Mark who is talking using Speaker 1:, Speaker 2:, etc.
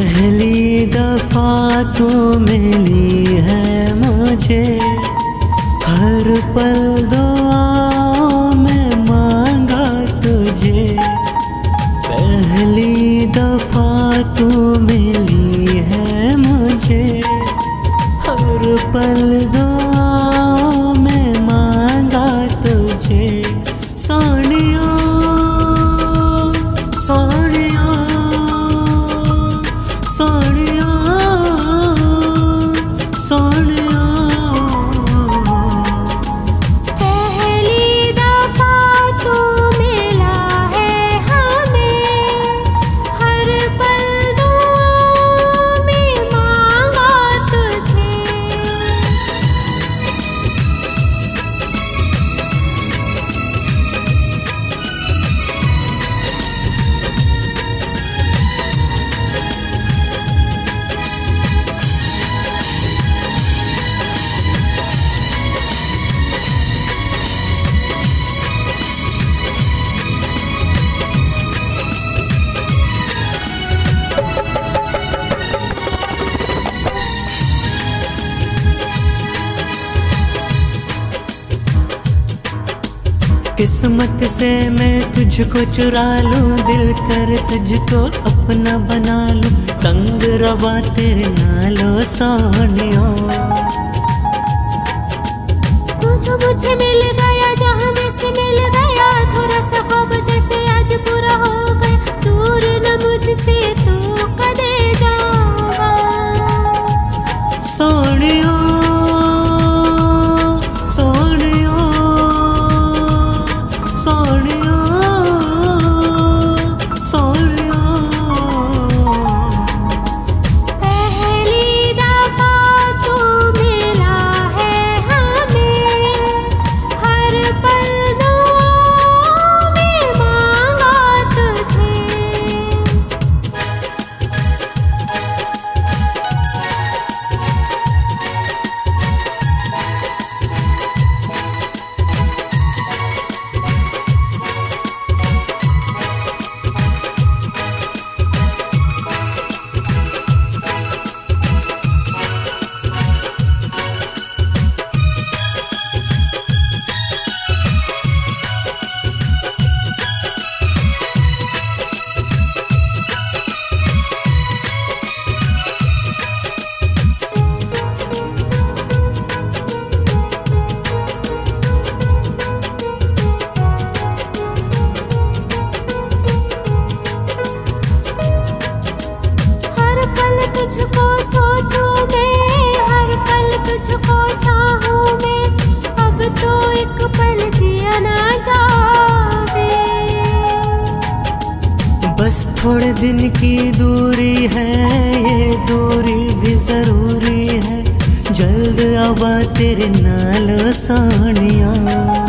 Speaker 1: पहली दफा तू मिली है मुझे, हर पल दुआओं में मांगा तुझे। पहली दफा तू मिली है मुझे, हर पल दुआओं में मांगा तुझे। सोनिया सोनिया सोनिया सोनिया।
Speaker 2: पहली दफा तू मिला है हमें, हर पल दुआओं में मांगा तुझे।
Speaker 1: किस्मत से मैं तुझको चुरा लूं, दिल कर तुझको अपना बना लूं, संग रवा तेरे नालों सोनिया।
Speaker 2: तू जो मुझे मिल गया, जहाँ जैसे मिल गया, थोड़ा सा ख्वाब जैसे आज पूरा हो गया। दूर न मुझसे तू कदे जाऊंगा।
Speaker 1: सोनिया सोनिया सोनिया सोनिया।
Speaker 2: पहली दफा तू मिला है हमें, हर पल दुआओं में मांगा तुझे। तुझको सोचूं मैं, हर पल तुझको चाहूं मैं, अब तो एक पल जिया ना जावे।
Speaker 1: बस थोड़े दिन की दूरी है, ये दूरी भी जरूरी है, जल्द आवा तेरे नाल सोनिया।